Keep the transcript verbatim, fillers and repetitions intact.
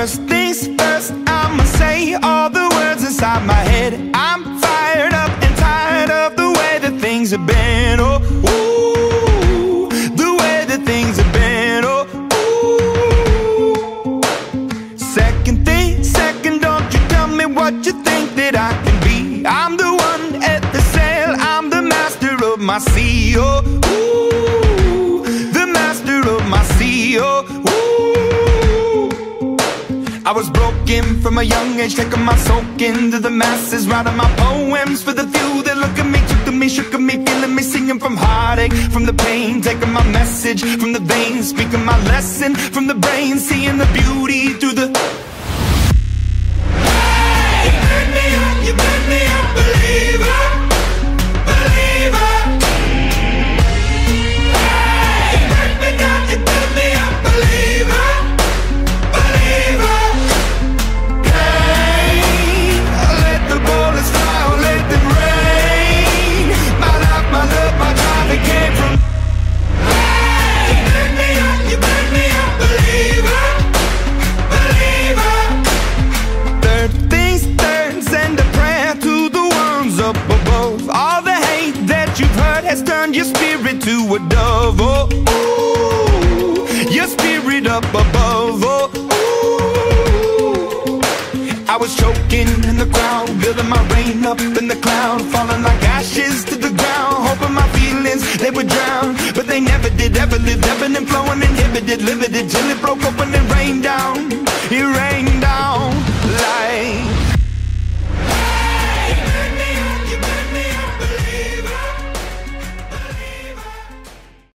First things first, I'ma say all the words inside my head. I'm fired up and tired of the way that things have been. Oh, ooh, the way that things have been. Oh, ooh. Second thing, second, don't you tell me what you think that I can be. I'm the one at the sail, I'm the master of my sea. Oh, ooh, the master of my sea. Oh, ooh. I was broken from a young age, taking my soak into the masses, writing my poems for the few that look at me, took to me, shook at me, feeling me, singing from heartache, from the pain, taking my message from the veins, speaking my lesson from the brain, seeing the beauty through the... Hey, you burn me up, you burn me up, believer, believer. Hey, you burn me down, you burn me up, believer, believer. Your spirit to a dove, oh, ooh, your spirit up above, oh, ooh. I was choking in the crowd, building my rain up in the cloud, falling like ashes to the ground, hoping my feelings, they would drown, but they never did, ever lived, ebbing and flowing, inhibited, limited, till it broke open and rained.